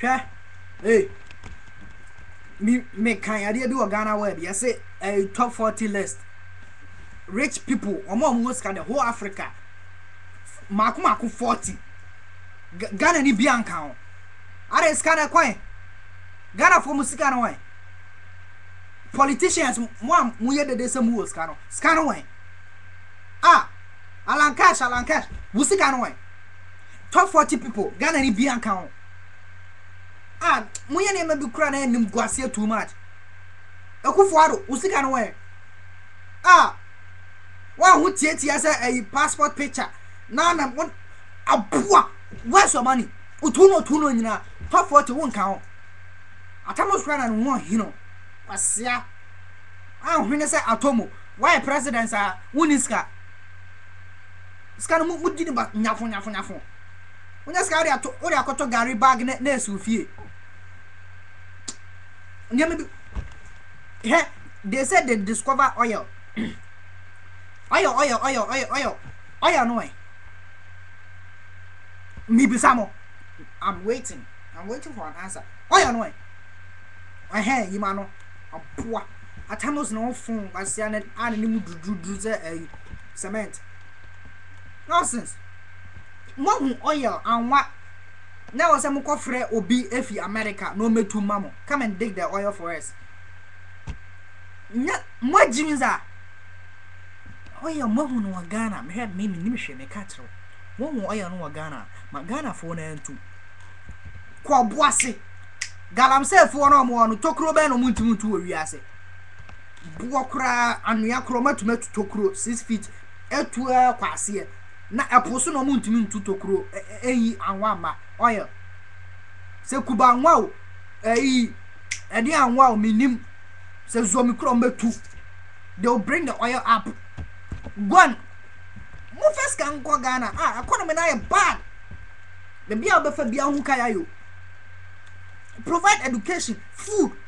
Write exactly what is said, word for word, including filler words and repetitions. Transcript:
hwɛ hey me me kan ade bi Ghana word you say a top forty list rich people omo omo sika the whole Africa mako mako forty Ghana ni bi anka ho are sika na kwan Ghana for musika na wan politicians mo mo ye de say mu sika no sika no wan ah Alan Cash Alan Cash musika no wan top forty people Ghana ni bi anka ho ah mo ye na bi kura na nim guase too much Akufo Addo musika no wan ah wa hu tietia say a passport picture na na aboa where's your money utuno utuno nyina top forty won kan ho atamos kura na no hino asia ah hwene say atomo why president a wuniska ska no mu di ba nyafo nyafo nyafo wonya ska ori ato ori akoto gari bag na na esufie nyame bi he they said they discover oil oil oil oil oil oil oil no way me bisamo I'm waiting I'm waiting for an answer oil no way eh you man no aboa atamos no phone asia na an ni mu dudu ze eh cement nonsense mo hu oil anwa na wo se mo kofre obi efi America no metu mamo come and dig the oil for us nya mo jimiza oil mo hu no Ghana me head me ni me hwe me ka tro mo hu oil no Ghana ma Ghana fo na ntu kwa boase galamse fo no mo no tokro be no muntimu tu wi ase buo kra anua kro matumetu tokro six feet etu kwase na eposo no muntimu ntu tokro eyi anwa ma oil se kuba anwa o eyi edi anwa o minim se zomi kro metu they'll bring the oil up gwan mo first kan ko Ghana ah economy na e bad the bia obefa bia hu kaya yo provide education food